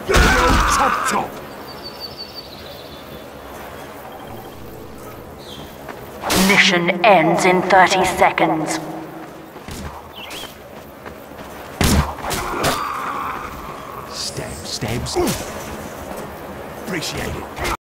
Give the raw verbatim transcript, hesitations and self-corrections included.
Chop chop! Mission ends in thirty seconds. Stab, stab, stab. Appreciate it.